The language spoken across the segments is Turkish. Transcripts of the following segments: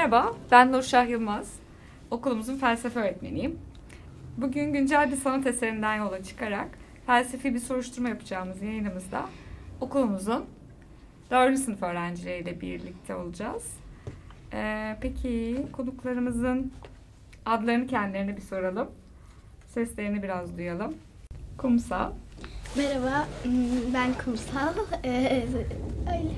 Merhaba, ben Nurşah Yılmaz. Okulumuzun felsefe öğretmeniyim. Bugün güncel bir sanat eserinden yola çıkarak felsefi bir soruşturma yapacağımız yayınımızda okulumuzun 4. sınıf öğrencileriyle birlikte olacağız. Peki konuklarımızın adlarını kendilerine bir soralım. Seslerini biraz duyalım. Kumsal. Merhaba, ben Kumsal. Öyle.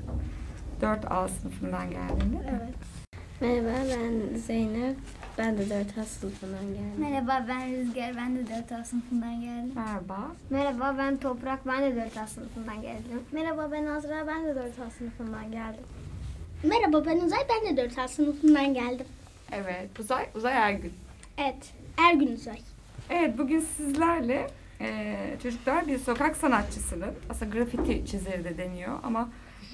4A sınıfından geldin değil mi? Evet. Merhaba, ben Zeynep. Ben de 4A sınıfından geldim. Merhaba, ben Rüzgar. Ben de 4A sınıfından geldim. Merhaba. Merhaba, ben Toprak. Ben de 4A sınıfından geldim. Merhaba, ben Azra. Ben de 4A sınıfından geldim. Merhaba, ben Uzay. Ben de 4A sınıfından geldim. Evet, Uzay Ergün. Evet, Ergün Uzay. Evet, bugün sizlerle çocuklar bir sokak sanatçısının, aslında grafiti çizeri de deniyor ama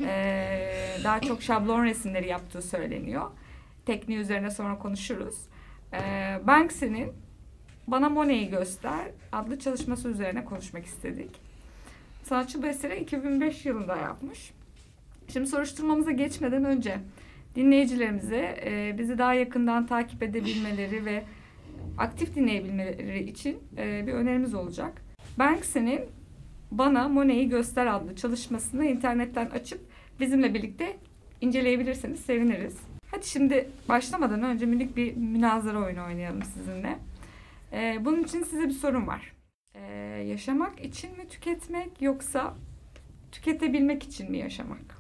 daha çok şablon resimleri yaptığı söyleniyor. Tekniği üzerine sonra konuşuruz. Banksy'nin Bana Monet'i Göster adlı çalışması üzerine konuşmak istedik. Sanatçı bu eseri 2005 yılında yapmış. Şimdi soruşturmamıza geçmeden önce dinleyicilerimize bizi daha yakından takip edebilmeleri ve aktif dinleyebilmeleri için bir önerimiz olacak. Banksy'nin Bana Monet'i Göster adlı çalışmasını internetten açıp bizimle birlikte inceleyebilirseniz seviniriz. Hadi şimdi başlamadan önce minik bir münazara oyunu oynayalım sizinle. Bunun için size bir sorum var. Yaşamak için mi tüketmek yoksa tüketebilmek için mi yaşamak?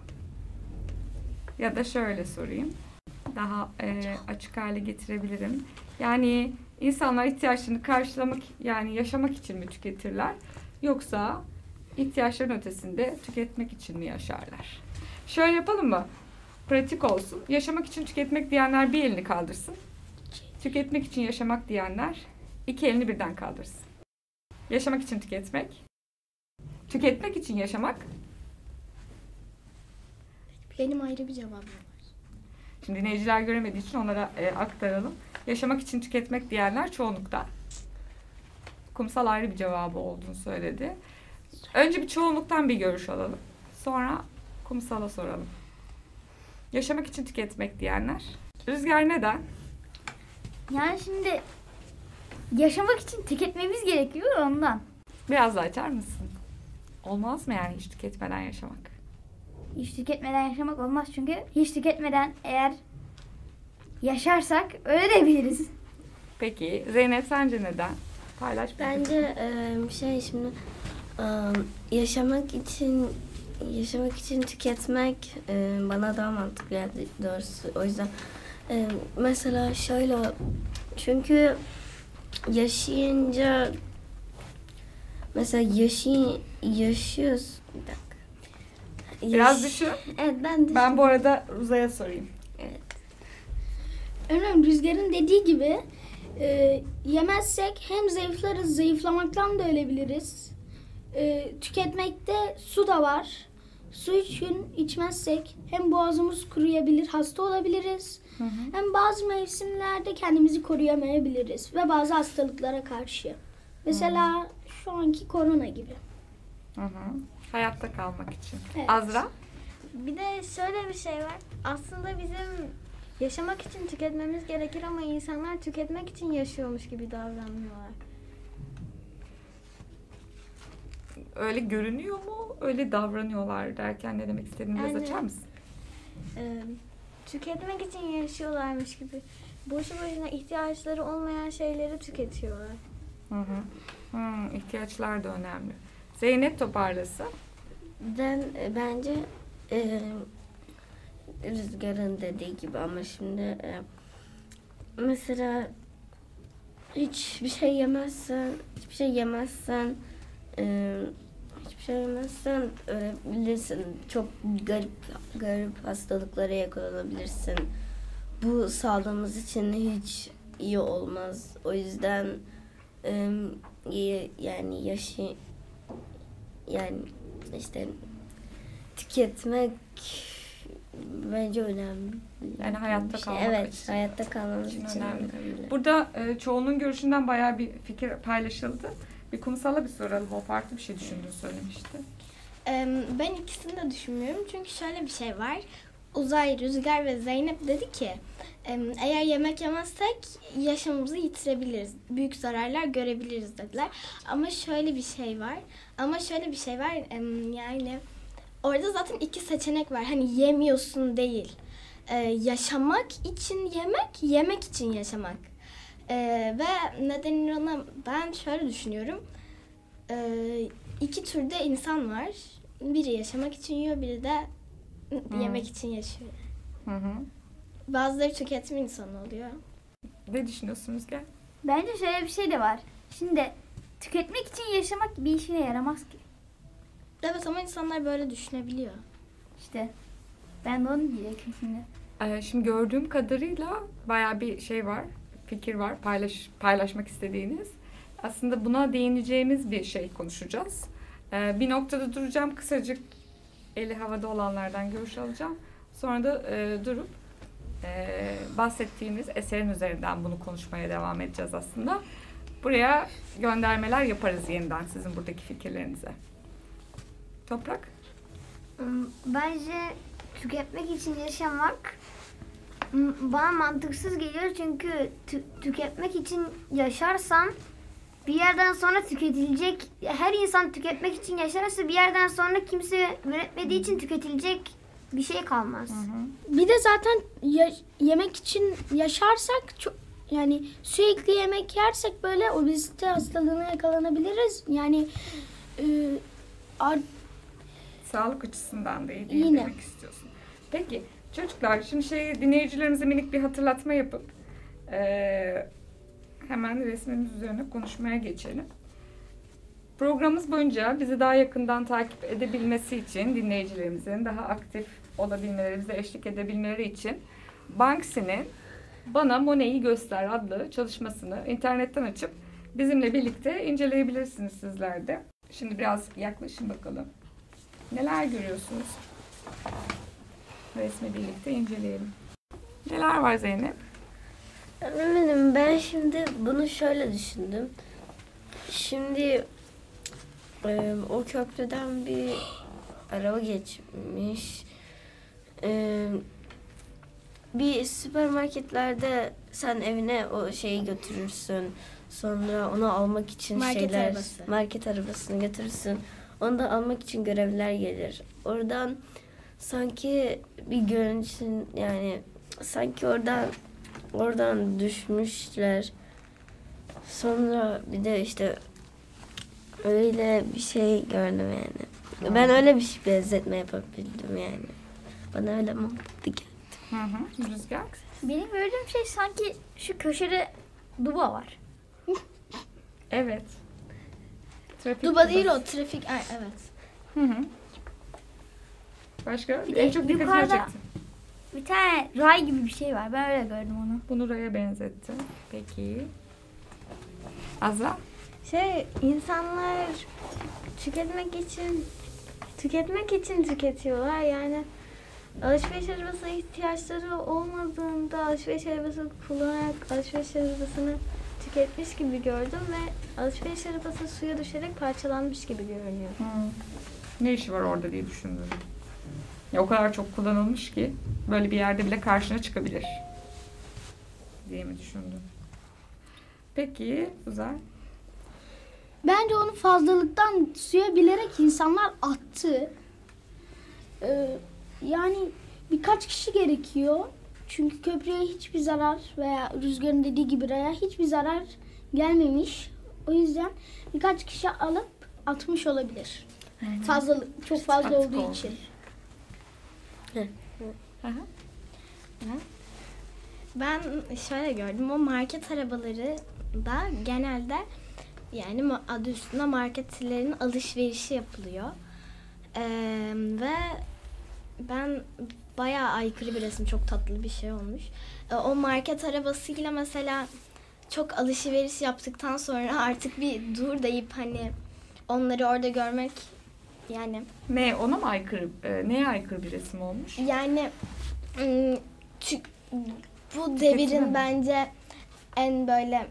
Ya da şöyle sorayım. Daha açık hale getirebilirim. Yani insanlar ihtiyaçlarını karşılamak, yani yaşamak için mi tüketirler? Yoksa ihtiyaçların ötesinde tüketmek için mi yaşarlar? Şöyle yapalım mı? Pratik olsun. Yaşamak için tüketmek diyenler bir elini kaldırsın. Tüketmek için yaşamak diyenler iki elini birden kaldırsın. Yaşamak için tüketmek. Tüketmek için yaşamak. Benim ayrı bir cevabım var. Şimdi dinleyiciler göremediği için onlara aktaralım. Yaşamak için tüketmek diyenler çoğunlukta. Kumsal ayrı bir cevabı olduğunu söyledi. Önce bir çoğunluktan bir görüş alalım. Sonra Kumsal'a soralım. Yaşamak için tüketmek diyenler. Rüzgar neden? Yani şimdi yaşamak için tüketmemiz gerekiyor ondan. Biraz daha açar mısın? Olmaz mı yani hiç tüketmeden yaşamak? Hiç tüketmeden yaşamak olmaz çünkü hiç tüketmeden eğer yaşarsak öyle de biliriz. Peki Zeynep sence neden? Paylaş. Bence şimdi yaşamak için tüketmek bana daha mantıklı geldi doğrusu. O yüzden mesela şöyle, çünkü yaşayınca mesela yaşıyoruz. Bir dakika. Biraz düşün. Evet, ben Ben bu arada Uzay'a sorayım. Evet. Örneğin Rüzgar'ın dediği gibi yemezsek hem zayıflarız, zayıflamaktan da ölebiliriz. Tüketmekte su da var. Su için içmezsek hem boğazımız kuruyabilir, hasta olabiliriz. Hı hı. Hem bazı mevsimlerde kendimizi koruyamayabiliriz ve bazı hastalıklara karşı. Mesela şu anki korona gibi. Hı hı. Hayatta kalmak için. Evet. Azra? Bir de şöyle bir şey var. Aslında bizim yaşamak için tüketmemiz gerekir ama insanlar tüketmek için yaşıyormuş gibi davranıyorlar. Öyle görünüyor mu? Öyle davranıyorlar derken ne demek istediğini biraz Yani- açar mısın? Tüketmek için yaşıyorlarmış gibi. Boşu boşuna ihtiyaçları olmayan şeyleri tüketiyorlar. Hı hı. İhtiyaçlar da önemli. Zeynep toparlasın. Bence Rüzgar'ın dediği gibi ama şimdi mesela hiçbir şey yemezsen ölebilirsin. Çok garip hastalıklara yakalanabilirsin. Bu sağlığımız için hiç iyi olmaz. O yüzden yani işte tüketmek bence önemli. Yani hayatta Bir şey. kalmak Evet, için. hayatta kalmamız için için önemli. önemli. Burada çoğunun görüşünden bayağı bir fikir paylaşıldı. Bir Kumsal'a bir soralım. O farklı bir şey düşündüğünü söylemişti. Ben ikisini de düşünmüyorum çünkü şöyle bir şey var. Uzay, Rüzgar ve Zeynep dedi ki eğer yemek yemezsek yaşamımızı yitirebiliriz. Büyük zararlar görebiliriz dediler. Ama şöyle bir şey var. Yani orada zaten iki seçenek var. Hani yemiyorsun değil. Yaşamak için yemek, yemek için yaşamak. Ve nedeni ona ben şöyle düşünüyorum. İki türde insan var. Biri yaşamak için yiyor, biri de yemek için yaşıyor. Bazıları tüketim insanı oluyor. Ne düşünüyorsunuz Rüzgar? Bence şöyle bir şey de var. Şimdi tüketmek için yaşamak bir işine yaramaz ki. Evet ama insanlar böyle düşünebiliyor. İşte ben de onu diyecektim şimdi. Şimdi gördüğüm kadarıyla bayağı bir şey var, fikir var, paylaşmak istediğiniz. Aslında buna değineceğimiz bir şey konuşacağız. Bir noktada duracağım, kısacık eli havada olanlardan görüş alacağım. Sonra da durup bahsettiğimiz eserin üzerinden bunu konuşmaya devam edeceğiz aslında. Buraya göndermeler yaparız yeniden sizin buradaki fikirlerinize. Toprak? Bence tüketmek için yaşamak bana mantıksız geliyor çünkü tüketmek için yaşarsan bir yerden sonra tüketilecek, her insan tüketmek için yaşarsa bir yerden sonra kimse üretmediği için tüketilecek bir şey kalmaz. Bir de zaten yemek için yaşarsak yani sürekli yemek yersek böyle obezite hastalığına yakalanabiliriz. Yani Sağlık açısından da iyi değil Yine. demek istiyorsun. Peki çocuklar şimdi dinleyicilerimize minik bir hatırlatma yapıp hemen resmimiz üzerine konuşmaya geçelim. Programımız boyunca bizi daha yakından takip edebilmesi için dinleyicilerimizin daha aktif olabilmeleri, bize eşlik edebilmeleri için Banksy'nin Bana Monet'i Göster adlı çalışmasını internetten açıp bizimle birlikte inceleyebilirsiniz sizler de. Şimdi biraz yaklaşın bakalım. Neler görüyorsunuz? Resmi birlikte inceleyelim. Neler var Zeynep? Öğretmenim ben şimdi bunu şöyle düşündüm. Şimdi o köprüden bir araba geçmiş. Bir süpermarketlerde sen evine o şeyi götürürsün. Sonra onu almak için market arabasını götürürsün. Onu da almak için görevliler gelir. Oradan sanki bir görüntün yani sanki oradan düşmüşler. Sonra bir de işte öyle bir şey gördüm yani. Ben öyle bir şey benzetme yapabildim yani. Bana öyle mantıklı geldi. Rüzgar? Benim gördüğüm şey sanki şu köşede duba var. Evet. Trafik Duba değil dubası. o trafik. Ay, evet. Başka? Bir de En çok dikkatimi yukarıda- çekti. Bir tane ray gibi bir şey var. Ben öyle gördüm onu. Bunu Ray'a benzetti. Peki. Azra? İnsanlar tüketmek için tüketiyorlar. Yani alışveriş arabası ihtiyaçları olmadığında alışveriş arabası kullanarak alışveriş arabasını tüketmiş gibi gördüm ve alışveriş arabası suya düşerek parçalanmış gibi görünüyor. Ne işi var orada diye düşündüm. Ya o kadar çok kullanılmış ki böyle bir yerde bile karşına çıkabilir diye mi düşündün? Peki Uzay? Bence onu fazlalıktan suya bilerek insanlar attı. Yani birkaç kişi gerekiyor. Çünkü köprüye hiçbir zarar veya Rüzgar'ın dediği gibi Ray'a hiçbir zarar gelmemiş. O yüzden birkaç kişi alıp atmış olabilir. Fazlalık, çok fazla Artık olduğu oldu. için. Ben şöyle gördüm. O market arabaları da genelde yani adı üstünde marketlerin alışverişi yapılıyor. Ve ben bayağı aykırı bir resim. Çok tatlı bir şey olmuş. O market arabasıyla mesela çok alışveriş yaptıktan sonra artık bir dur deyip hani onları orada görmek yani. Ne? Ona mı aykırı? Neye aykırı bir resim olmuş? Yani bu Tüketime devirin mi? bence en böyle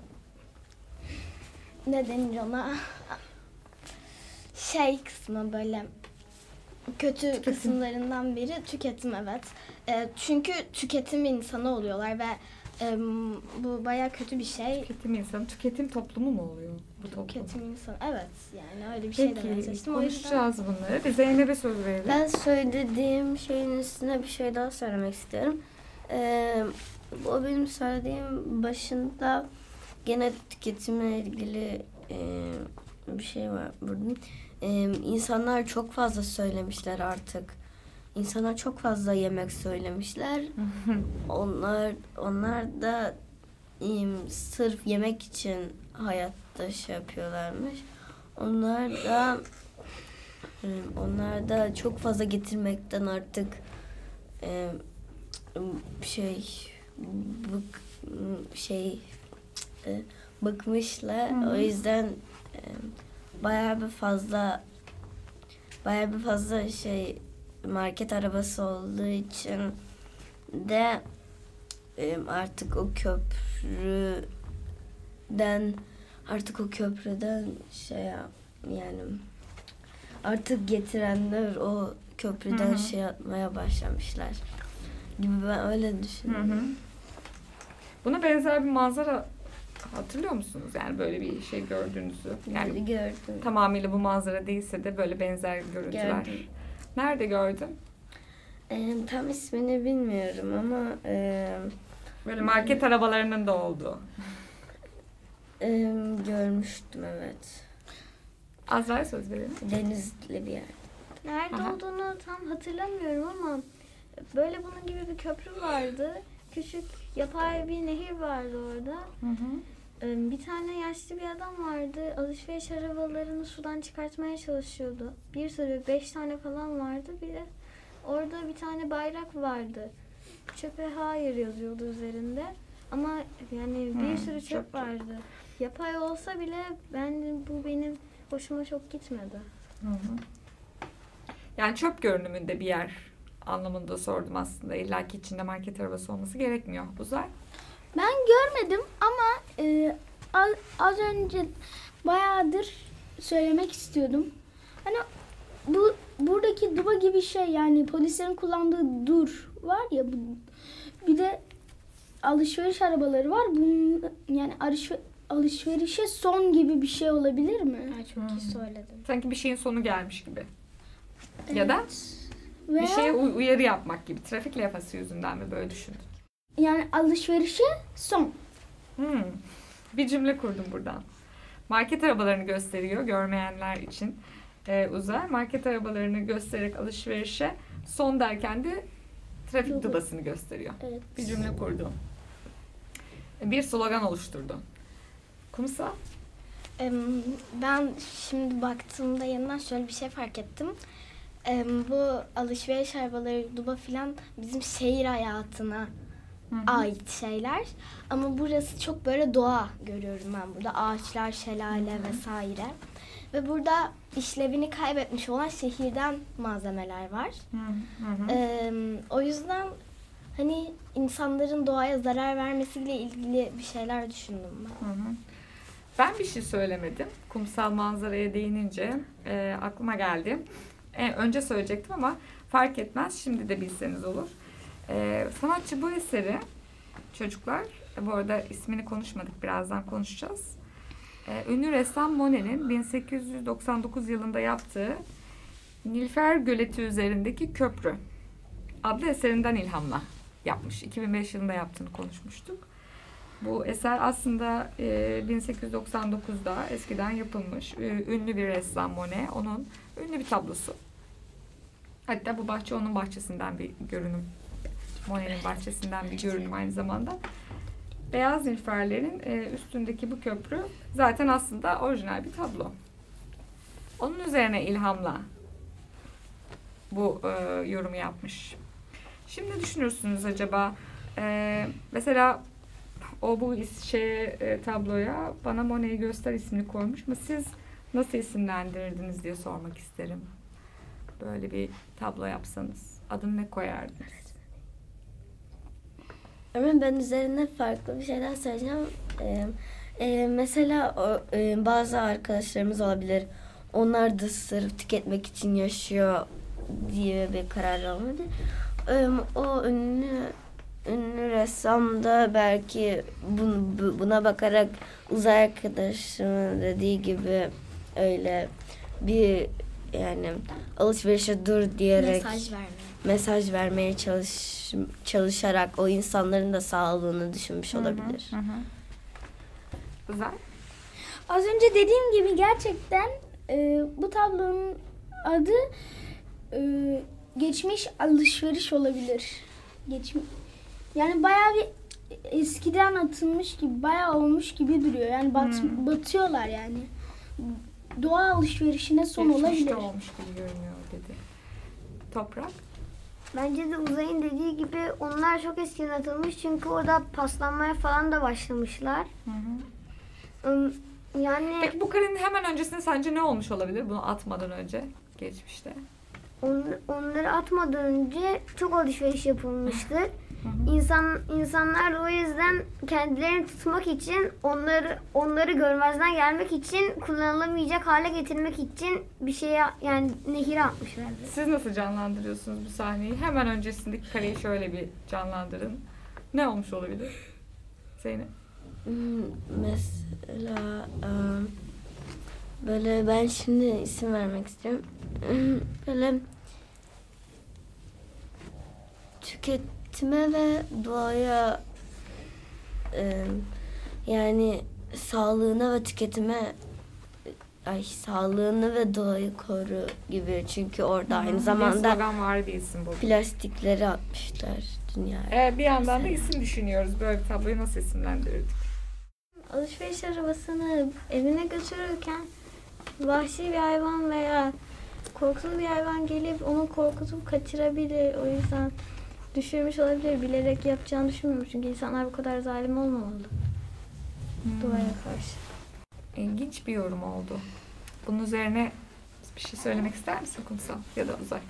ne denir ona şey kısmı böyle kötü kısımlarından biri tüketim, evet. Çünkü tüketim insanı oluyorlar ve bu bayağı kötü bir şey. Tüketim insanı, tüketim toplumu mu oluyor bu toplum? Tüketim insanı, evet. Yani öyle bir şey demeye Peki, çalıştım. konuşacağız bunları. Bir Zeynep'e söz verelim. Ben söylediğim şeyin üstüne bir şey daha söylemek istiyorum. O benim söylediğim başında gene tüketimle ilgili bir şey var burada. İnsanlar çok fazla söylemişler artık. İnsanlar çok fazla yemek söylemişler. Onlar da sırf yemek için hayatta şey yapıyorlarmış. Onlar da çok fazla getirmekten artık bıkmışlar. O yüzden bayağı bir fazla market arabası olduğu için de artık o köprüden yani artık getirenler o köprüden şey yapmaya başlamışlar gibi, ben öyle düşünüyorum. Buna benzer bir manzara hatırlıyor musunuz? Yani böyle bir şey gördüğünüzü. Yani Gördüm. tamamıyla bu manzara değilse de böyle benzer görüntüler. Gördüm. Nerede gördün? Tam ismini bilmiyorum ama Böyle market arabalarının da olduğu. görmüştüm, evet. Azra'ya söz verelim. Denizli bir yer. Nerede Aha. olduğunu tam hatırlamıyorum ama böyle bunun gibi bir köprü vardı. Küçük yapay bir nehir vardı orada. Bir tane yaşlı bir adam vardı. Alışveriş arabalarını sudan çıkartmaya çalışıyordu. Bir sürü 5 tane falan vardı. Bir de orada bir tane bayrak vardı. Çöpe hayır yazıyordu üzerinde. Ama yani bir sürü çöp vardı. Yapay olsa bile bu benim hoşuma çok gitmedi. Yani çöp görünümünde bir yer anlamında sordum aslında. İlla ki içinde market arabası olması gerekmiyor. Uzay? Ben görmedim ama az önce bayağıdır söylemek istiyordum. Hani buradaki duba gibi şey, yani polislerin kullandığı dur var ya, bir de alışveriş arabaları var. Bunun yani alışverişe son gibi bir şey olabilir mi? Çok iyi söyledin. Sanki bir şeyin sonu gelmiş gibi. Ya da Veya bir şeye uyarı yapmak gibi. Trafik levhası yüzünden mi böyle düşündün? yani alışverişe son. Bir cümle kurdum buradan. Market arabalarını gösteriyor görmeyenler için. Uzay market arabalarını göstererek alışverişe son derken de trafik dubasını gösteriyor. Evet. Bir cümle kurdum. Bir slogan oluşturdu. Kumsal? Ben şimdi baktığımda yanından şöyle bir şey fark ettim. Bu alışveriş arabaları, duba filan bizim şehir hayatına ait şeyler. Ama burası çok böyle doğa görüyorum ben burada. Ağaçlar, şelale vesaire. Ve burada işlevini kaybetmiş olan şehirden malzemeler var. O yüzden hani insanların doğaya zarar vermesiyle ilgili bir şeyler düşündüm ben. Ben bir şey söylemedim. Kumsal manzaraya değinince aklıma geldi. Önce söyleyecektim ama fark etmez. Şimdi de bilseniz olur. Sanatçı bu eseri, çocuklar, bu arada ismini konuşmadık, birazdan konuşacağız. Ünlü ressam Monet'in 1899 yılında yaptığı Nilüfer Göleti üzerindeki köprü adlı eserinden ilhamla yapmış. 2005 yılında yaptığını konuşmuştuk. Bu eser aslında 1899'da eskiden yapılmış. Ünlü bir ressam Monet. Onun ünlü bir tablosu. Hatta bu bahçe onun bahçesinden bir görünüm. Monet'in bahçesinden bir görünüm aynı zamanda. Beyaz nilüferlerin üstündeki bu köprü zaten aslında orijinal bir tablo. Onun üzerine ilhamla bu yorumu yapmış. Şimdi düşünürsünüz acaba mesela bu tabloya bana Monet'i göster ismini koymuş mu? Siz nasıl isimlendirirdiniz diye sormak isterim. Böyle bir tablo yapsanız adını ne koyardınız? Ama ben üzerine farklı bir şeyler söyleyeceğim. Mesela bazı arkadaşlarımız olabilir. Onlar da sırf tüketmek için yaşıyor diye bir karar almadı. O ünlü ressam da belki buna bakarak uzay arkadaşımın dediği gibi öyle bir yani alışverişe dur diyerek mesaj vermeye çalışarak o insanların da sağlığını düşünmüş olabilir. Güzel. Az önce dediğim gibi gerçekten bu tablonun adı geçmiş alışveriş olabilir. Yani bayağı bir eskiden atılmış gibi, bayağı olmuş gibi duruyor. Yani batıyorlar yani. Doğa alışverişine son olabilir. Geçmişte olmuş gibi görünüyor dedi. Toprak. Bence de Uzay'ın dediği gibi onlar çok eskiden atılmış çünkü orada paslanmaya falan da başlamışlar. Yani Peki bu karenin hemen öncesinde sence ne olmuş olabilir bunu atmadan önce geçmişte? onları atmadan önce çok alışveriş yapılmıştır. İnsanlar o yüzden kendilerini tutmak için onları görmezden gelmek için kullanılamayacak hale getirmek için bir şeye yani nehire atmışlardı. Siz nasıl canlandırıyorsunuz bu sahneyi? Hemen öncesindeki kareyi şöyle bir canlandırın. Ne olmuş olabilir? Zeynep. Mesela böyle ben şimdi isim vermek istiyorum. Böyle tüketime ve doğaya yani sağlığına ve sağlığını ve doğayı koru gibi çünkü orada aynı zamanda slogan var bir isim bu. Plastikleri atmışlar dünyaya. Bir yandan da isim düşünüyoruz. Böyle bir tabloyu nasıl isimlendirirdik? Alışveriş arabasını evine götürürken vahşi bir hayvan veya korkusuz bir hayvan gelip onu korkutup kaçırabilir. O yüzden düşürmüş olabilir. Bilerek yapacağını düşünmüyorum. Çünkü insanlar bu kadar zalim olmamalı. Doğaya karşı. İlginç bir yorum oldu. Bunun üzerine bir şey söylemek ister misin Kumsal ya da Uzay?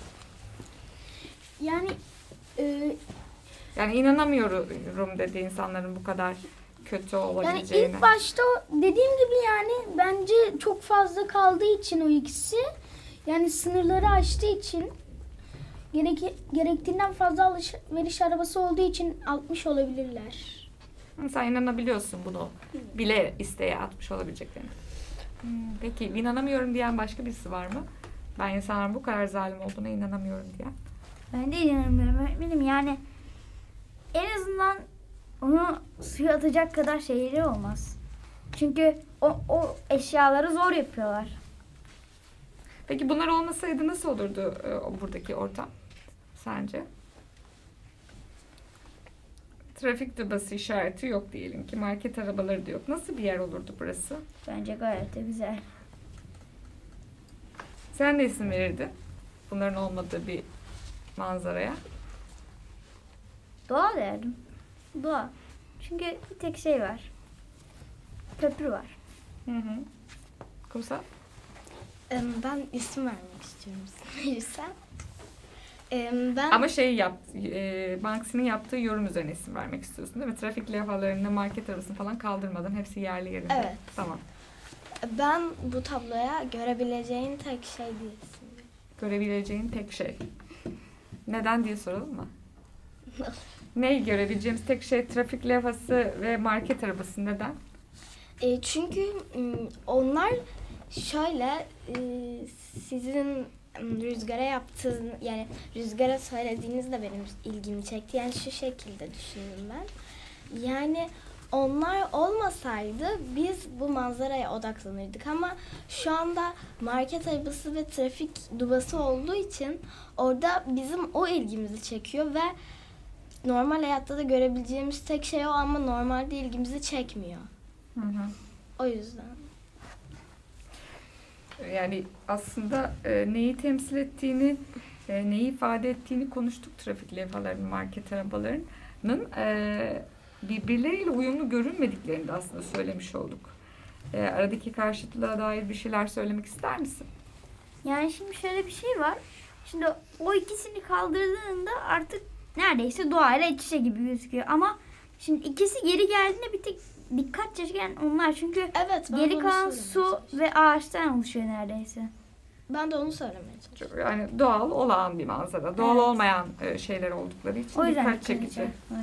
Yani inanamıyorum dedi insanların bu kadar kötü olabileceğine. Yani ilk başta dediğim gibi yani bence çok fazla kaldığı için o ikisi yani sınırları aştığı için gerektiğinden fazla alışveriş arabası olduğu için atmış olabilirler. Sen inanabiliyorsun bunu bile isteye atmış olabileceklerini. Peki inanamıyorum diyen başka birisi var mı? Ben insanların bu kadar zalim olduğuna inanamıyorum diyen. Ben de inanamıyorum öğretmenim. Yani en azından onu suya atacak kadar şeyleri olmaz. Çünkü o eşyaları zor yapıyorlar. Peki bunlar olmasaydı nasıl olurdu buradaki ortam sence? Trafik dıbası işareti yok diyelim ki. Market arabaları da yok. Nasıl bir yer olurdu burası? Bence gayet de güzel. Sen ne isim verirdin bunların olmadığı bir manzaraya? Doğa derdim. Doğa. Çünkü bir tek şey var. Köprü var. Kumsal? Ben isim vermek istiyorum sana verirsen. Ama Banksy'nin yaptığı yorum üzerine isim vermek istiyorsun değil mi? Trafik levhalarını, market arabasını falan kaldırmadan hepsi yerli yerinde. Evet. Tamam. Ben bu tabloya görebileceğin tek şey değilsin. Görebileceğin tek şey. Neden diye soralım mı? Neyi görebileceğimiz tek şey trafik levhası ve market arabası. Neden? Çünkü onlar şöyle sizin Rüzgar'a yaptığın yani Rüzgar'a söylediğiniz de benim ilgimi çekti. Yani şu şekilde düşündüm ben. Yani onlar olmasaydı biz bu manzaraya odaklanırdık ama şu anda market arabası ve trafik dubası olduğu için orada bizim o ilgimizi çekiyor ve normal hayatta da görebileceğimiz tek şey o ama normalde ilgimizi çekmiyor. O yüzden. Yani aslında neyi temsil ettiğini, neyi ifade ettiğini konuştuk trafik levhalarının, market arabalarının. Birbirleriyle uyumlu görünmediklerini de aslında söylemiş olduk. Aradaki karşıtlığa dair bir şeyler söylemek ister misin? Yani şimdi şöyle bir şey var. Şimdi o ikisini kaldırdığında artık neredeyse doğayla iç içe gibi gözüküyor. Ama şimdi ikisi geri geldiğinde bir tek dikkat çeken onlar. Çünkü Evet, geri kalan su ve ağaçtan oluşuyor neredeyse. Ben de onu söylemeye çalışıyorum. Yani doğal olan bir manzara. Doğal olmayan şeyler oldukları için O yüzden dikkat çekici.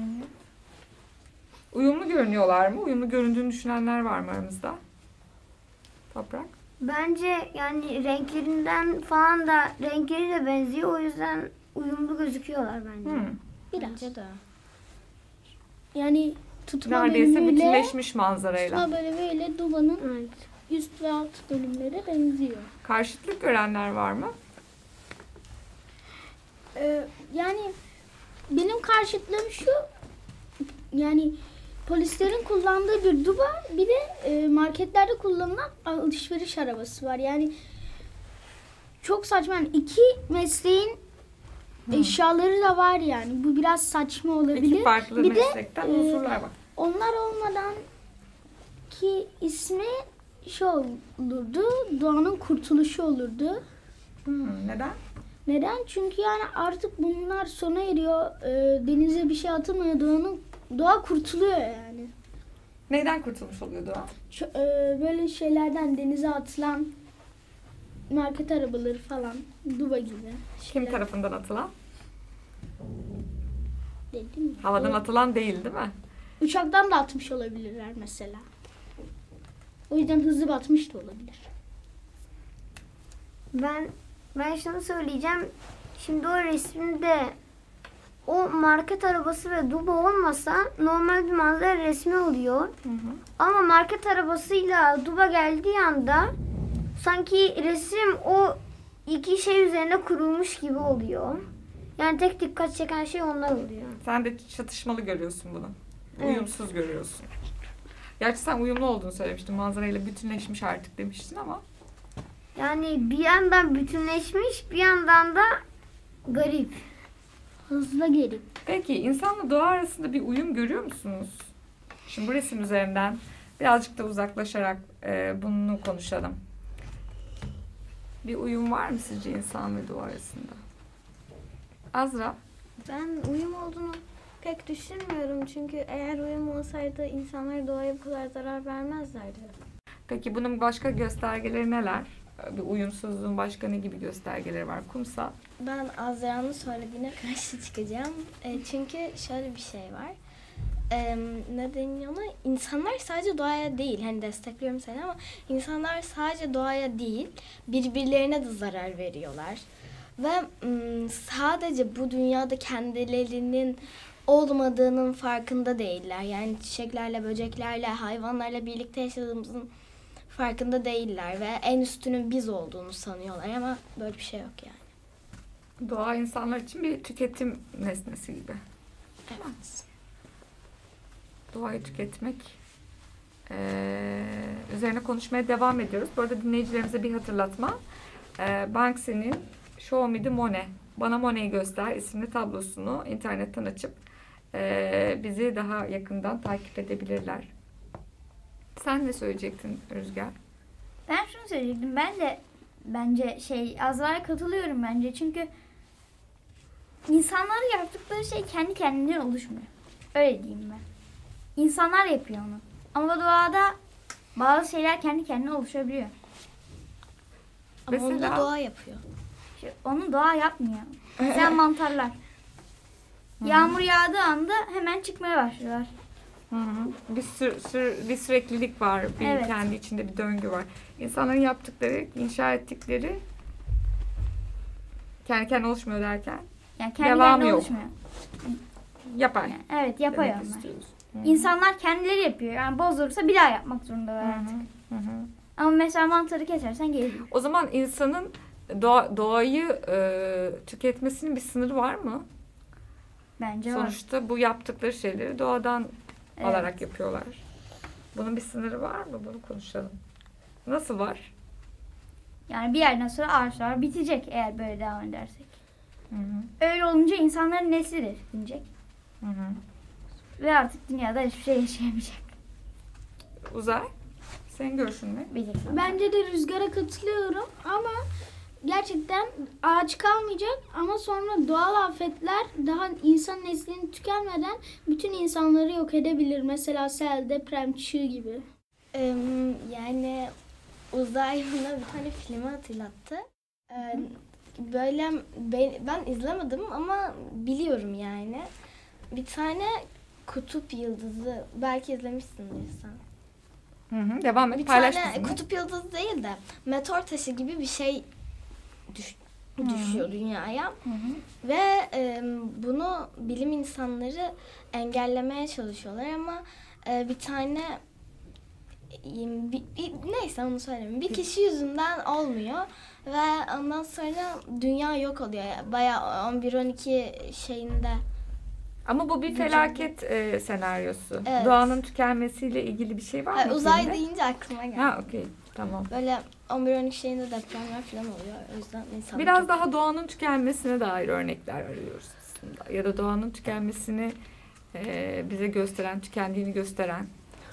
Uyumlu görünüyorlar mı? Uyumlu göründüğünü düşünenler var mı aramızda? Toprak? Bence yani renklerinden falan da renkleri de benziyor. O yüzden uyumlu gözüküyorlar bence. Bence de. Yani tutma Neredeyse bölümüyle, bütünleşmiş manzarayla. tutma bölümüyle Duba'nın üst ve alt bölümleri benziyor. Karşıtlık görenler var mı? Yani benim karşıtlığım şu, yani polislerin kullandığı bir Duba, bir de marketlerde kullanılan alışveriş arabası var. Yani çok saçma. Yani iki mesleğin eşyaları da var yani. Bu biraz saçma olabilir. İki farklı bir meslekten unsurlar var. Onlar olmadan ki ismi şey olurdu, Doğanın Kurtuluşu olurdu. Neden? Neden? Çünkü yani artık bunlar sona eriyor. Denize bir şey atılmıyor. Doğa kurtuluyor yani. Neyden kurtulmuş oluyor Doğa? Böyle şeylerden, denize atılan market arabaları falan, Duba gibi. Kim tarafından atılan? Dedim mi? Havadan atılan değil mi? Uçaktan da atmış olabilirler mesela. O yüzden hızlı batmış da olabilir. Ben şunu söyleyeceğim. Şimdi o resimde o market arabası ve Duba olmasa normal bir manzara resmi oluyor. Ama market arabasıyla Duba geldiği anda sanki resim o iki şey üzerine kurulmuş gibi oluyor. Yani tek dikkat çeken şey onlar oluyor. Sen de çatışmalı görüyorsun bunu. Evet. Uyumsuz görüyorsun. Gerçi sen uyumlu olduğunu söylemiştin. Manzarayla bütünleşmiş artık demiştin ama. Yani bir yandan bütünleşmiş, bir yandan da garip. Hızlı gelip. Peki insanla doğa arasında bir uyum görüyor musunuz? Şimdi bu resim üzerinden birazcık da uzaklaşarak bunu konuşalım. Bir uyum var mı sizce insan ve doğa arasında? Azra? Ben uyum olduğunu pek düşünmüyorum. Çünkü eğer uyum olsaydı insanlar doğaya bu kadar zarar vermezlerdi. Peki bunun başka göstergeleri neler? Bir uyumsuzluğun başka ne gibi göstergeleri var? Kumsal. Ben Azra'nın söylediğine karşı çıkacağım. Çünkü şöyle bir şey var. Ne deniyor ona? İnsanlar sadece doğaya değil, hani destekliyorum seni ama insanlar sadece doğaya değil, birbirlerine de zarar veriyorlar. Ve sadece bu dünyada kendilerinin olmadığının farkında değiller. Yani çiçeklerle, böceklerle, hayvanlarla birlikte yaşadığımızın farkında değiller ve en üstünün biz olduğunu sanıyorlar ama böyle bir şey yok yani. Doğa insanlar için bir tüketim nesnesi gibi. Evet. Doğayı tüketmek üzerine konuşmaya devam ediyoruz. Bu arada dinleyicilerimize bir hatırlatma. Banksy'nin Show Me the Monet, Bana Monet'i Göster isimli tablosunu internetten açıp bizi daha yakından takip edebilirler. Sen ne söyleyecektin Rüzgar? Ben şunu söyleyecektim. Ben de bence Azra'ya katılıyorum bence. Çünkü insanların yaptıkları şey kendi kendinden oluşmuyor. Öyle diyeyim ben. İnsanlar yapıyor onu. Ama doğada bazı şeyler kendi kendine oluşabiliyor. Ama onu da Mesela- doğa yapıyor. Onu doğa yapmıyor. Mesela mantarlar. Yağmur yağdığı anda hemen çıkmaya başlıyorlar. Bir süreklilik var. Bir Evet. kendi içinde bir döngü var. İnsanların yaptıkları, inşa ettikleri kendi kendine oluşmuyor derken Yani kendi Devamı kendine yok. oluşmuyor. yapar. Yani, evet yapıyor demek onlar. istiyoruz. İnsanlar kendileri yapıyor. Yani bozulursa bir daha yapmak zorundalar artık. Ama mesela mantarı kesersen geri. O zaman insanın doğayı tüketmesinin bir sınırı var mı? Bence var. Sonuçta bu yaptıkları şeyleri doğadan Evet. alarak yapıyorlar. Bunun bir sınırı var mı? Bunu konuşalım. Nasıl var? Yani bir yerden sonra ağaçlar bitecek eğer böyle devam edersek. Öyle olunca insanların nesli de tükenecek. Ve artık dünyada hiçbir şey yaşayamayacak. Uzay, senin görüşün ne? Bence de Rüzgar'a katılıyorum ama gerçekten ağaç kalmayacak ama sonra doğal afetler daha insan neslini tükenmeden bütün insanları yok edebilir. Mesela sel, deprem, çığ gibi. Yani Uzay bana bir tane filmi hatırlattı. Böyle ben izlemedim ama biliyorum yani. Bir tane kutup yıldızı, belki izlemişsindir sen. Devam et, Bir paylaş tane bizimle. kutup yıldızı değil de meteor taşı gibi bir şey düşüyor dünyaya. Ve bunu bilim insanları engellemeye çalışıyorlar ama bir tane neyse onu söylemeyeyim. Bir kişi yüzünden olmuyor ve ondan sonra dünya yok oluyor. Bayağı 11-12 şeyinde. Ama bu bir felaket senaryosu. Evet. Doğanın tükenmesiyle ilgili bir şey var mı? Uzay filmde? deyince aklıma geldi. Ha, okey. Tamam. Böyle 11-12 şeyinde depremler falan oluyor. O yüzden insan Biraz daha doğanın tükenmesine dair örnekler arıyoruz aslında. Ya da doğanın tükenmesini bize gösteren, tükendiğini gösteren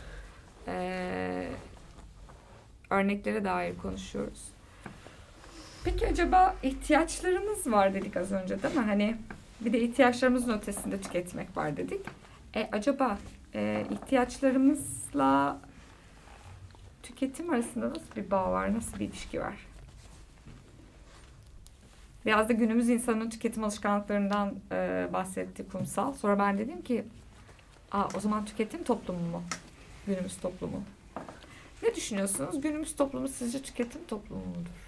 örneklere dair konuşuyoruz. Peki acaba ihtiyaçlarımız var dedik az önce, değil mi? Hani bir de ihtiyaçlarımızın ötesinde tüketmek var dedik. Acaba ihtiyaçlarımızla tüketim arasında nasıl bir bağ var, nasıl bir ilişki var? Biraz da günümüz insanının tüketim alışkanlıklarından bahsetti Kumsal. Sonra ben dedim ki, o zaman tüketim toplumu mu? Günümüz toplumu. Ne düşünüyorsunuz? Günümüz toplumu sizce tüketim toplumu mudur?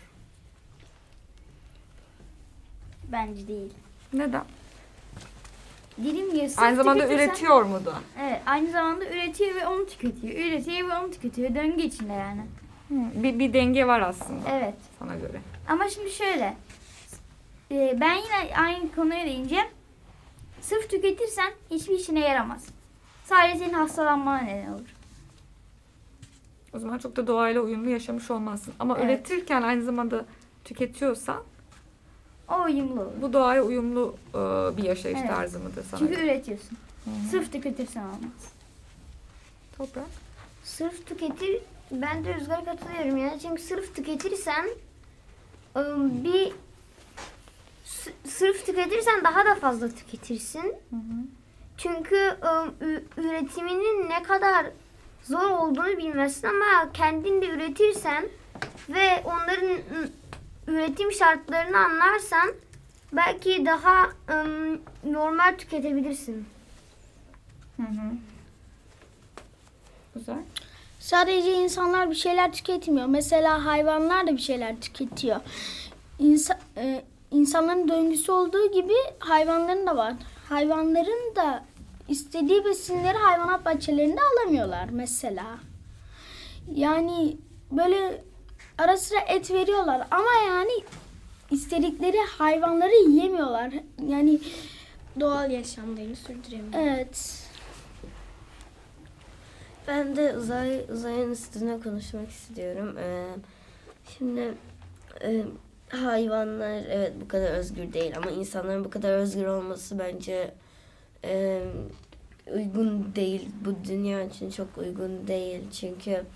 Bence değil. Neden? Dediğim gibi sırf Aynı zamanda tüketirsen- üretiyor mu da? Evet, aynı zamanda üretiyor ve onu tüketiyor. Üretiyor ve onu tüketiyor. Döngü içinde yani. Bir denge var aslında Evet. sana göre. Ama şimdi şöyle. Ben yine aynı konuya değineceğim. Sırf tüketirsen hiçbir işine yaramaz. Sadece senin hastalanmana neden olur. O zaman çok da doğayla uyumlu yaşamış olmazsın. Ama Evet. üretirken aynı zamanda tüketiyorsan O uyumlu olur. bu doğaya uyumlu bir yaşayış Evet. tarzı mıdır sana Çünkü göre? üretiyorsun. Sırf tüketirsen olmaz. Toprak. Sırf tüketir, ben de Rüzgar'a katılıyorum ya. Çünkü sırf tüketirsen sırf tüketirsen daha da fazla tüketirsin. Çünkü üretiminin ne kadar zor olduğunu bilmezsin ama kendin de üretirsen ve onların üretim şartlarını anlarsan belki daha normal tüketebilirsin. Güzel. Sadece insanlar bir şeyler tüketmiyor. Mesela hayvanlar da bir şeyler tüketiyor. İnsanların döngüsü olduğu gibi hayvanların da var. Hayvanların da istediği besinleri hayvanat bahçelerinde alamıyorlar mesela. Yani böyle ara sıra et veriyorlar ama yani istedikleri hayvanları yiyemiyorlar. Yani Doğal yaşamlarını sürdüremiyor. evet. Ben de uzayın üstüne konuşmak istiyorum. Şimdi hayvanlar evet bu kadar özgür değil ama insanların bu kadar özgür olması bence uygun değil. Bu dünya için çok uygun değil. Çünkü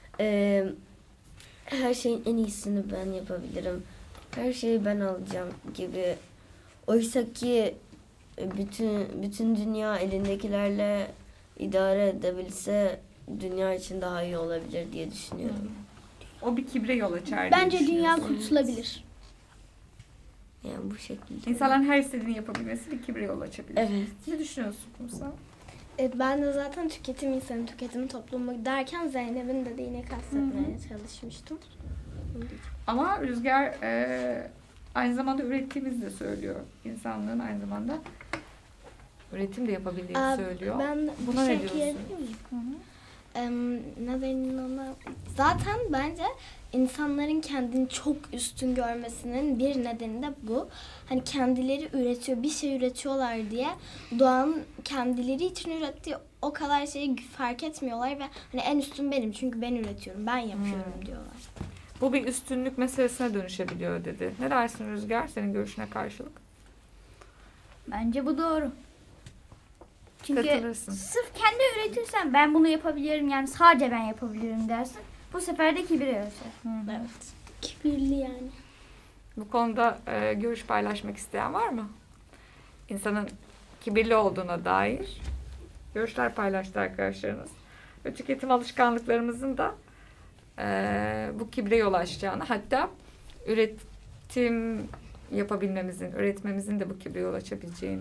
her şeyin en iyisini ben yapabilirim. Her şeyi ben alacağım gibi. Oysa ki bütün dünya elindekilerle idare edebilse dünya için daha iyi olabilir diye düşünüyorum. O bir kibre yol açar diye Bence dünya düşünüyorsun. kurtulabilir. Yani bu şekilde. İnsanların her istediğini yapabilmesi bir kibre yol açabilir. Evet. Ne düşünüyorsun Kumsal? Ben de zaten tüketim insanı, tüketim toplumu derken Zeynep'in dediğini kastetmeye çalışmıştım. Ama Rüzgar aynı zamanda ürettiğimizi de söylüyor. İnsanlığın aynı zamanda üretim de yapabildiğini söylüyor. Ben Buna bir ne şey diyorsun? ekleyebilir miyim? Ne denir ona? Zaten bence insanların kendini çok üstün görmesinin bir nedeni de bu. Hani kendileri üretiyor, bir şey üretiyorlar diye doğanın kendileri için ürettiği o kadar şeyi fark etmiyorlar ve hani en üstün benim çünkü ben üretiyorum, ben yapıyorum diyorlar. Bu bir üstünlük meselesine dönüşebiliyor dedi. Ne dersin Rüzgar? Senin görüşüne karşılık. Bence bu doğru. Çünkü Katılırsın. sırf kendi üretirsen ben bunu yapabilirim yani sadece ben yapabilirim dersin. Bu sefer de kibir yaşar. Evet. Kibirli yani. Bu konuda görüş paylaşmak isteyen var mı? İnsanın kibirli olduğuna dair görüşler paylaştı arkadaşlarımız. Ve tüketim alışkanlıklarımızın da bu kibre yol açacağını, hatta üretim yapabilmemizin, üretmemizin de bu kibre yol açabileceğini.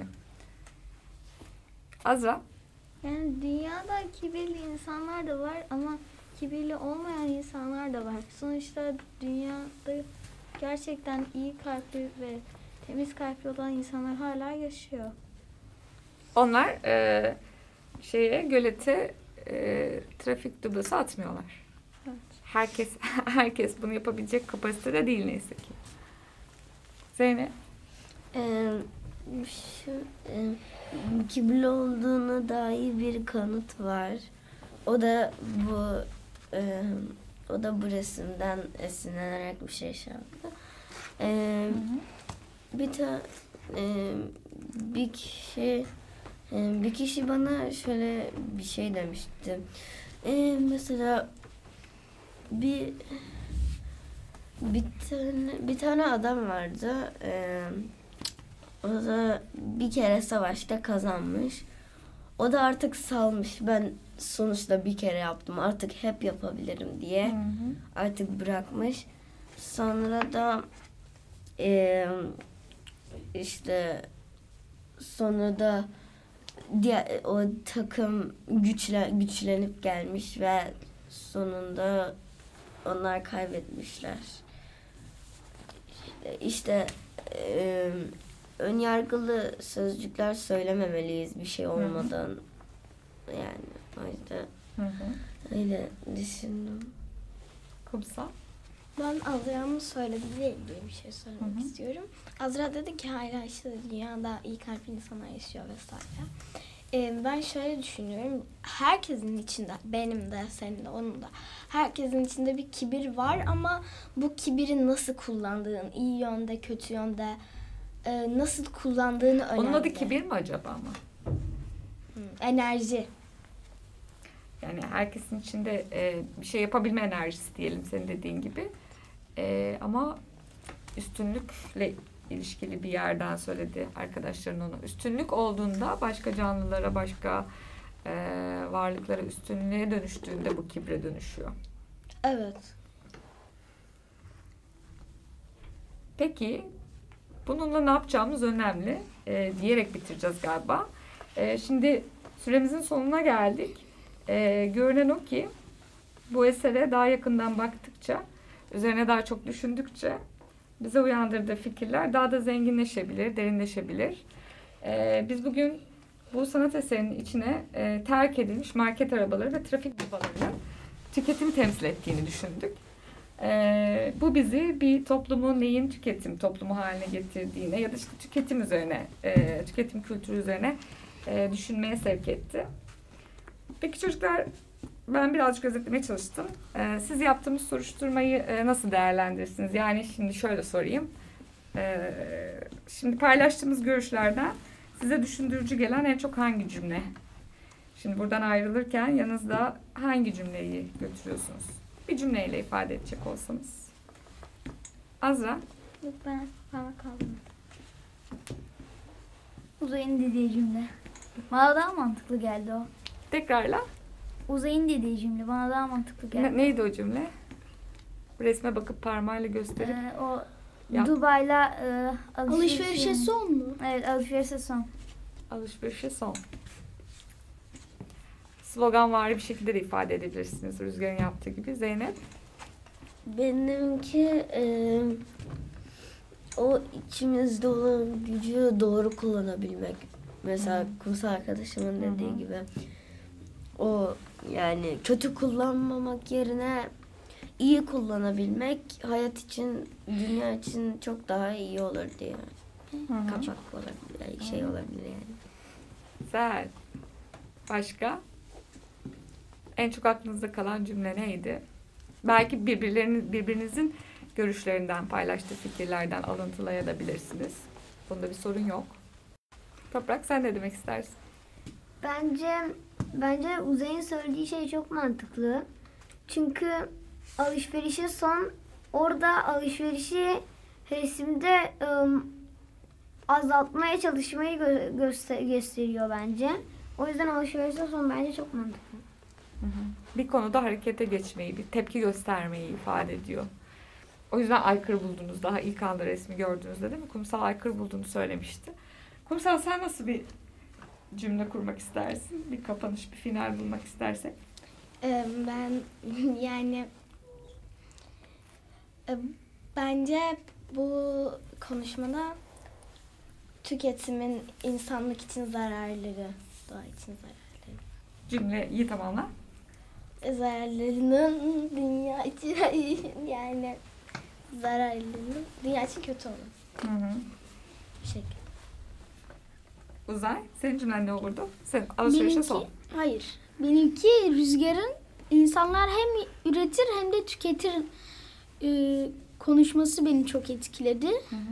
Azra? Yani dünyada kibirli insanlar da var ama kibirli olmayan insanlar da var. Sonuçta dünyada gerçekten iyi kalpli ve temiz kalpli olan insanlar hala yaşıyor. Onlar gölete trafik dublası atmıyorlar. Evet. Herkes bunu yapabilecek kapasitede değil neyse ki. Zeynep? Kibirli olduğuna dair bir kanıt var. O da bu resimden esinlenerek bir şey yaptı. Bir kişi bana şöyle bir şey demişti. Mesela bir tane adam vardı. O da bir kere savaşta kazanmış. O da artık salmış. Ben sonuçta bir kere yaptım. Artık hep yapabilirim diye. Artık bırakmış. Sonra da o takım güçlenip gelmiş ve sonunda onlar kaybetmişler. İşte önyargılı sözcükler söylememeliyiz bir şey olmadan. Yani o yüzden öyle düşündüm. Kumsal? Ben Azra'nın söylediğiyle ilgili bir şey söylemek istiyorum. Azra dedi ki hala işte dünyada iyi kalpli insanlar yaşıyor vesaire. Ben şöyle düşünüyorum. Herkesin içinde, benim de, senin de, onun da, herkesin içinde bir kibir var ama bu kibiri nasıl kullandığın, iyi yönde, kötü yönde nasıl kullandığını önemli. Onun adı kibir mi acaba ama? Enerji. Yani herkesin içinde bir şey yapabilme enerjisi diyelim senin dediğin gibi. Ama üstünlükle ilişkili bir yerden söyledi arkadaşların onu. Üstünlük olduğunda başka canlılara, başka varlıklara üstünlüğe dönüştüğünde bu kibre dönüşüyor. Evet. Peki bununla ne yapacağımız önemli diyerek bitireceğiz galiba. Şimdi süremizin sonuna geldik. Görünen o ki bu esere daha yakından baktıkça, üzerine daha çok düşündükçe bize uyandırdığı fikirler daha da zenginleşebilir, derinleşebilir. Biz bugün bu sanat eserinin içine terk edilmiş market arabaları ve trafik dubalarının tüketimi temsil ettiğini düşündük. Bu bizi bir toplumun neyin tüketim toplumu haline getirdiğine ya da işte tüketim üzerine, tüketim kültürü üzerine düşünmeye sevk etti. Peki çocuklar, ben birazcık özetlemeye çalıştım. Siz yaptığımız soruşturmayı nasıl değerlendirirsiniz? Yani şimdi şöyle sorayım. Şimdi paylaştığımız görüşlerden size düşündürücü gelen en çok hangi cümle? Şimdi buradan ayrılırken yanınızda hangi cümleyi götürüyorsunuz? Bir cümleyle ifade edecek olsanız. Azra? Yok, ben parmak kaldım. Uzay'ın dediği cümle. Bana daha mantıklı geldi o. Tekrarla. Uzay'ın dediği cümle bana daha mantıklı geldi. Neydi o cümle? Resme bakıp parmağıyla gösterip. O Yap. Dubai'la Alışverişe son mu? Evet, alışverişe son. Alışverişe son. Sloganvari bir şekilde de ifade edebilirsiniz Rüzgar'ın yaptığı gibi. Zeynep? Benimki o içimizde olan gücü doğru kullanabilmek. Mesela Kumsal arkadaşımın dediği gibi. O yani kötü kullanmamak yerine iyi kullanabilmek hayat için, dünya için çok daha iyi olur diye. Kapak olabilir, şey olabilir yani. Güzel. Başka? En çok aklınızda kalan cümle neydi? Belki birbirinizin görüşlerinden, paylaştığı fikirlerden alıntılayabilirsiniz. Bunda bir sorun yok. Toprak, sen ne demek istersin? Bence Uzay'ın söylediği şey çok mantıklı. Çünkü alışverişe son, orada alışverişi resimde azaltmaya çalışmayı gösteriyor bence. O yüzden alışverişe son bence çok mantıklı. Bir konuda harekete geçmeyi, bir tepki göstermeyi ifade ediyor. O yüzden aykırı buldunuz daha ilk anda resmi gördüğünüzde, değil mi? Kumsal aykırı bulduğunu söylemişti. Kumsal, sen nasıl bir cümle kurmak istersin? Bir kapanış, bir final bulmak istersek. Ben yani bence bu konuşmada tüketimin insanlık için zararları, doğa için zararları. Cümleyi tamamla. Zararlarının dünya için yani zararlarının dünya için kötü olması. Bu şekilde. Uzay, senin cümlen ne olurdu? Sen alışverişe son. Hayır. Benimki rüzgarın insanlar hem üretir hem de tüketir konuşması beni çok etkiledi.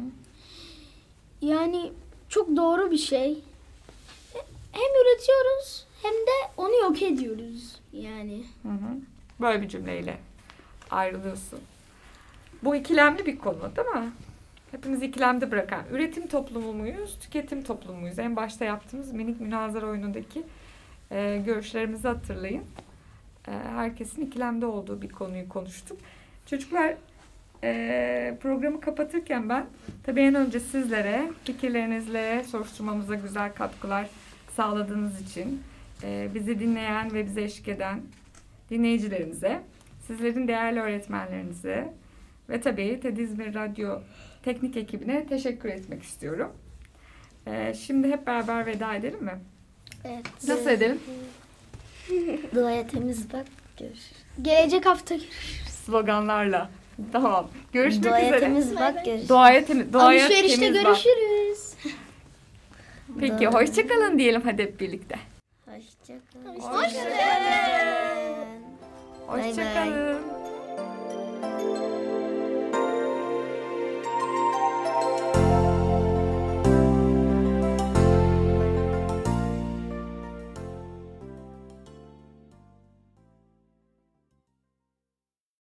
Yani çok doğru bir şey. Hem üretiyoruz hem de onu yok ediyoruz yani. Böyle bir cümleyle ayrılıyorsun. Bu ikilemli bir konu, değil mi? Hepimizi ikilemde bırakan. Üretim toplumu muyuz, tüketim toplumu muyuz? En başta yaptığımız minik münazara oyunundaki görüşlerimizi hatırlayın. Herkesin ikilemde olduğu bir konuyu konuştuk. Çocuklar, programı kapatırken ben tabii en önce sizlere fikirlerinizle soruşturmamıza güzel katkılar sağladığınız için bizi dinleyen ve bize eşlik eden dinleyicilerimize, sizlerin değerli öğretmenlerinize ve tabii TED İzmir Radyo teknik ekibine teşekkür etmek istiyorum. Şimdi hep beraber veda edelim mi? Evet. Nasıl edelim? Doğaya temiz bak, görüşürüz. Gelecek hafta görüşürüz. Sloganlarla. Tamam. Görüşmek Doğaya üzere. temiz bak, görüşürüz. Doğaya temiz bak. Alışverişte görüşürüz. Peki, hoşça kalın diyelim hadi hep birlikte. Hoşçakalın. Hoşça kalın.